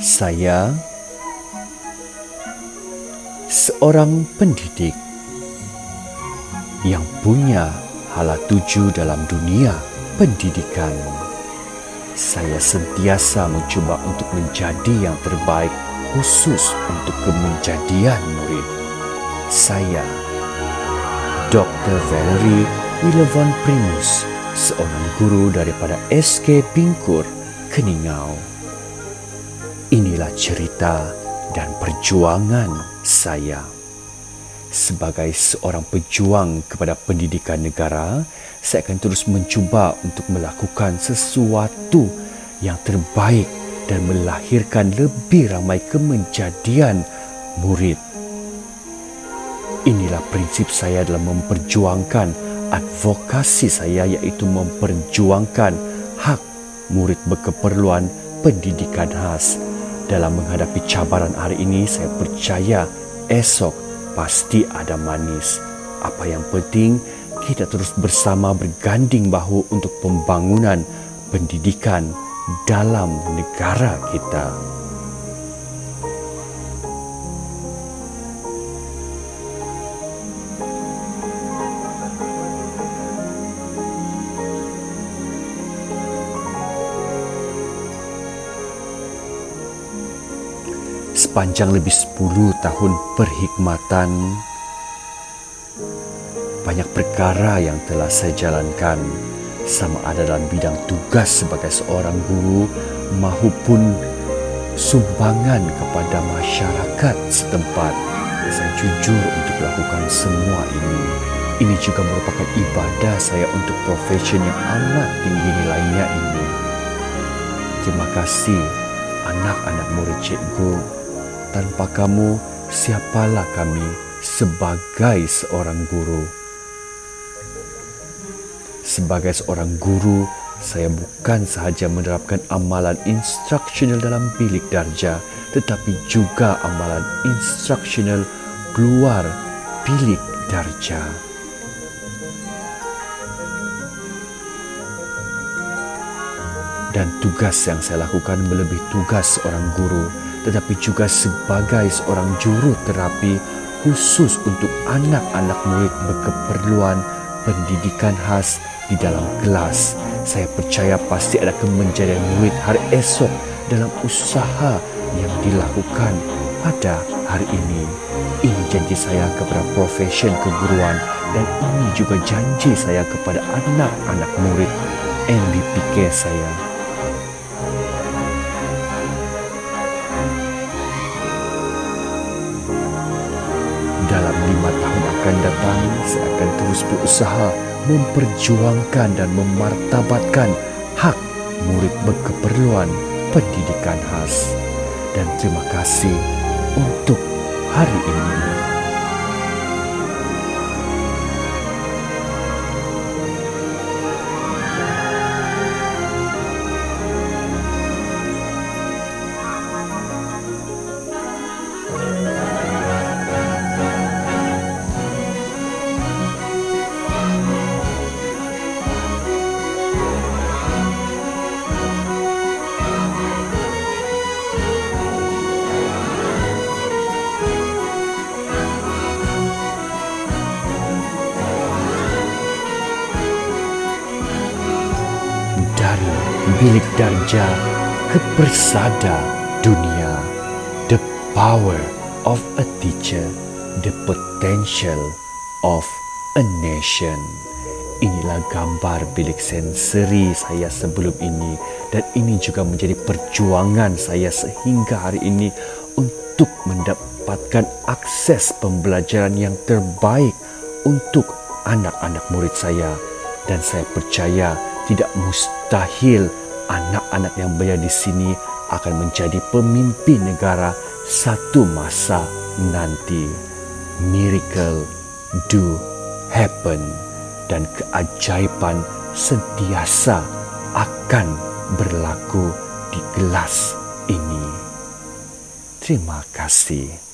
Saya seorang pendidik yang punya hala tuju dalam dunia pendidikan. Saya sentiasa mencuba untuk menjadi yang terbaik khusus untuk kemenjadian murid. Saya, Dr. Valerie Wilovon Primus, seorang guru daripada SK Bingkur, Keningau. Inilah cerita dan perjuangan saya. Sebagai seorang pejuang kepada pendidikan negara, saya akan terus mencuba untuk melakukan sesuatu yang terbaik dan melahirkan lebih ramai kemenjadian murid. Inilah prinsip saya dalam memperjuangkan advokasi saya, iaitu memperjuangkan hak murid berkeperluan pendidikan khas. Dalam menghadapi cabaran hari ini, saya percaya esok pasti ada manis. Apa yang penting, kita terus bersama berganding bahu untuk pembangunan pendidikan dalam negara kita. Sepanjang lebih 10 tahun perkhidmatan, banyak perkara yang telah saya jalankan, sama ada dalam bidang tugas sebagai seorang guru maupun sumbangan kepada masyarakat setempat. Saya jujur untuk melakukan semua ini. Ini juga merupakan ibadah saya untuk profesi yang amat tinggi nilainya ini. Terima kasih anak-anak murid cikgu. Tanpa kamu, siapalah kami sebagai seorang guru? Sebagai seorang guru, saya bukan sahaja menerapkan amalan instruksional dalam bilik darjah, tetapi juga amalan instruksional keluar bilik darjah. Dan tugas yang saya lakukan melebihi tugas seorang guru, tetapi juga sebagai seorang juru terapi khusus untuk anak-anak murid berkeperluan pendidikan khas di dalam kelas. Saya percaya pasti ada kemenjadian murid hari esok dalam usaha yang dilakukan pada hari ini. Ini janji saya kepada profesi keguruan, dan ini juga janji saya kepada anak-anak murid MBPK saya. Dalam 5 tahun akan datang, saya akan terus berusaha memperjuangkan dan memartabatkan hak murid berkeperluan pendidikan khas. Dan terima kasih untuk hari ini. Dari bilik darjah ke persada dunia. The power of a teacher, the potential of a nation. Inilah gambar bilik sensori saya sebelum ini, dan ini juga menjadi perjuangan saya sehingga hari ini untuk mendapatkan akses pembelajaran yang terbaik untuk anak-anak murid saya. Dan saya percaya tidak mustahil anak-anak yang berada di sini akan menjadi pemimpin negara satu masa nanti. Miracle do happen, dan keajaiban sentiasa akan berlaku di kelas ini. Terima kasih.